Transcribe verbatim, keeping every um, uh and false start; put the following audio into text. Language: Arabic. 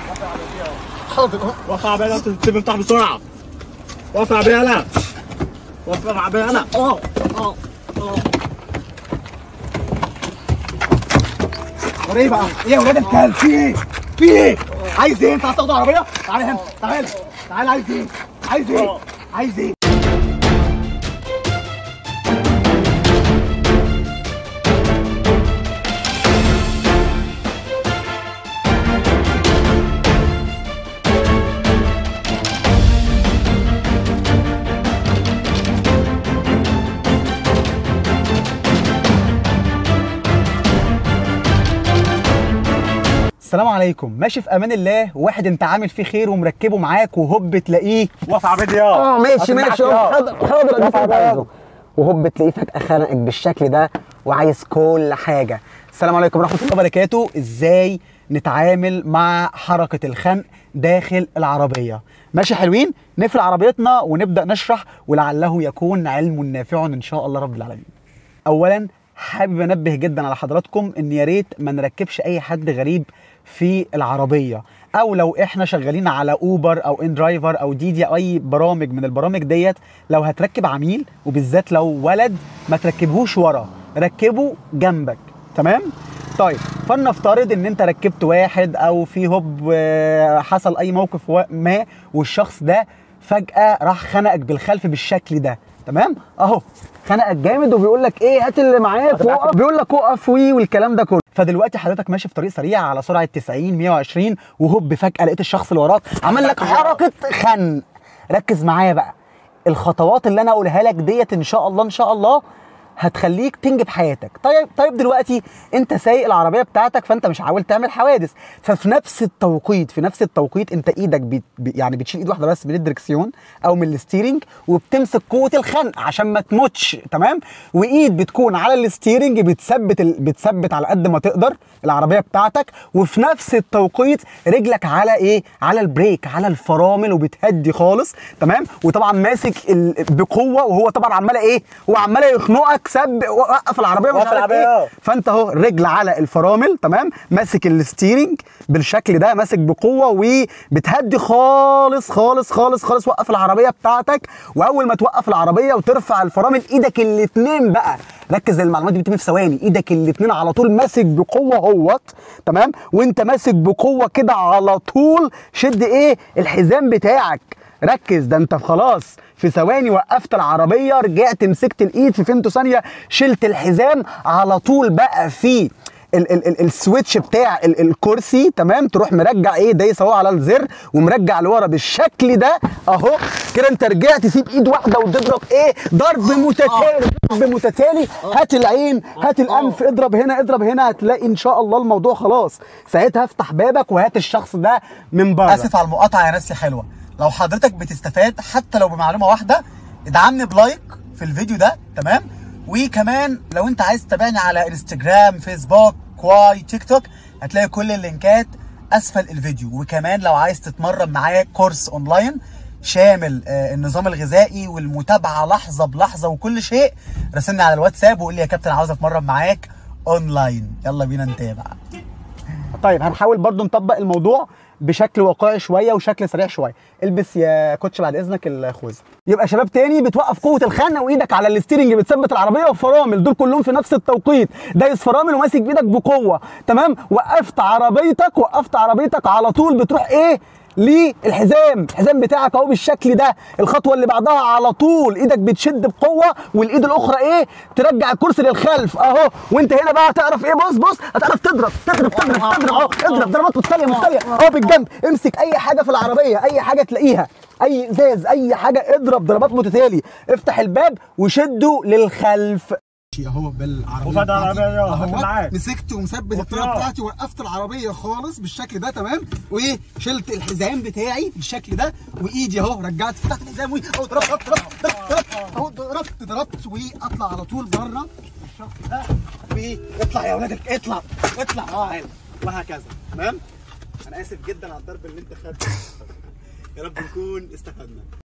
حاضر. وقف عربيه تسيب افتح بسرعه. وقف عربيه يلا. وقف عربيه يلا. اه اه اه وريه بقى ايه يا ولاد الكلب؟ في ايه؟ في ايه؟ عايز ايه؟ انت عايز تاخد عربيه؟ تعالى هنا، تعالى تعالى. عايز ايه؟ عايز ايه؟ عايز ايه؟ السلام عليكم. ماشي في امان الله، واحد انت عامل فيه خير ومركبه معاك وهوب تلاقيه وقف عربيه. اه ماشي ماشي حاضر حاضر اديك انت عايزه، وهوب تلاقيه فجأة خنقك بالشكل ده وعايز كل حاجة. السلام عليكم ورحمه الله وبركاته. ازاي نتعامل مع حركه الخنق داخل العربيه؟ ماشي حلوين، نقفل عربيتنا ونبدا نشرح ولعله يكون علم نافع ان شاء الله رب العالمين. اولا حابب انبه جدا على حضراتكم ان يا ريت ما نركبش اي حد غريب في العربيه، او لو احنا شغالين على اوبر او ان درايفر او ديدي او اي برامج من البرامج ديت، لو هتركب عميل وبالذات لو ولد ما تركبهوش ورا، ركبه جنبك. تمام؟ طيب فلنفترض ان انت ركبت واحد او في هوب حصل اي موقف ما والشخص ده فجأة راح خنقك بالخلف بالشكل ده. تمام؟ اهو خنقك جامد وبيقول لك ايه هات اللي معاك وقف، بيقول لك وقف وي والكلام ده كله. فدلوقتي حضرتك ماشي في طريق سريع على سرعه تسعين مية وعشرين وهوب فجأة لقيت الشخص اللي وراك عمل لك حركه خنق. ركز معايا بقى، الخطوات اللي انا اقولها لك ديت ان شاء الله ان شاء الله هتخليك تنجب حياتك. طيب طيب دلوقتي انت سايق العربيه بتاعتك فانت مش عاول تعمل حوادث، ففي نفس التوقيت في نفس التوقيت انت ايدك بي يعني بتشيل ايد واحده بس من الدركسيون او من الستيرنج وبتمسك قوه الخنق عشان ما تموتش. تمام؟ وايد بتكون على الستيرنج بتثبت ال... بتثبت على قد ما تقدر العربيه بتاعتك، وفي نفس التوقيت رجلك على ايه؟ على البريك، على الفرامل، وبتهدي خالص. تمام؟ وطبعا ماسك ال... بقوه، وهو طبعا عمال ايه؟ هو عمال يخنقك سب وقف العربيه ومش عارف ايه. فانت اهو رجل على الفرامل، تمام، ماسك الستيرنج بالشكل ده، ماسك بقوه وبتهدي خالص خالص خالص خالص. وقف العربيه بتاعتك، واول ما توقف العربيه وترفع الفرامل ايدك الاثنين بقى، ركز المعلومات دي بتتم في ثواني، ايدك الاثنين على طول ماسك بقوه اهوت. تمام؟ وانت ماسك بقوه كده على طول شد ايه؟ الحزام بتاعك. ركز، ده انت خلاص في ثواني وقفت العربيه، رجعت مسكت الايد في فيمتو ثانيه، شلت الحزام على طول بقى في ال ال ال السويتش بتاع ال الكرسي. تمام؟ تروح مرجع ايه؟ دايس اهو على الزر ومرجع لورا بالشكل ده اهو كده. انت رجعت تسيب ايد واحده وتضرب ايه؟ ضرب متتالي، ضرب متتالي. هات العين، هات الانف، اضرب هنا اضرب هنا، هتلاقي ان شاء الله الموضوع خلاص. ساعتها افتح بابك وهات الشخص ده من بره. اسف على المقاطعه يا ناس حلوه، لو حضرتك بتستفاد حتى لو بمعلومه واحده ادعمني بلايك في الفيديو ده. تمام؟ وكمان لو انت عايز تتابعني على انستجرام، فيسبوك، كواي، تيك توك، هتلاقي كل اللينكات اسفل الفيديو. وكمان لو عايز تتمرن معايا كورس اونلاين شامل آه النظام الغذائي والمتابعه لحظه بلحظه وكل شيء، راسلني على الواتساب وقول لي يا كابتن عاوز اتمرن معاك اونلاين. يلا بينا نتابع. طيب هنحاول برضو نطبق الموضوع بشكل واقعي شويه وشكل سريع شويه. البس يا كوتش بعد اذنك الخوذه. يبقى شباب تاني، بتوقف قوه الخنق وايدك على الستيرنج بتثبت العربيه والفرامل، دول كلهم في نفس التوقيت، دايس فرامل وماسك بايدك بقوه. تمام؟ وقفت عربيتك، وقفت عربيتك على طول بتروح ايه؟ للحزام، الحزام بتاعك اهو بالشكل ده. الخطوه اللي بعدها على طول ايدك بتشد بقوه والايد الاخرى ايه؟ ترجع الكرسي للخلف اهو. وانت هنا بقى هتعرف ايه؟ بص بص هتعرف تضرب تضرب تضرب تضرب اهو، اضرب ضربات متتاليه متتاليه اهو بالجنب. امسك اي حاجه في العربيه، اي حاجه تلاقيها، اي ازاز، اي حاجه، اضرب ضربات متتاليه. افتح الباب وشده للخلف اهو بالعربيه وفاد العربيه اهو معاك، مسكت ومثبت الطريقه بتاعتي، وقفت العربيه خالص بالشكل ده. تمام؟ وايه؟ شلت الحزام بتاعي بالشكل ده، وايدي اهو رجعت فتحت الحزام اهو ضربت ضربت ضربت ضربت اهو ضربت ضربت واطلع على طول بره الشخص ده. وايه؟ اطلع يا ولاد اطلع اطلع اه وهكذا. تمام؟ انا اسف جدا على الضرب اللي انت خدته. يا رب نكون استفدنا.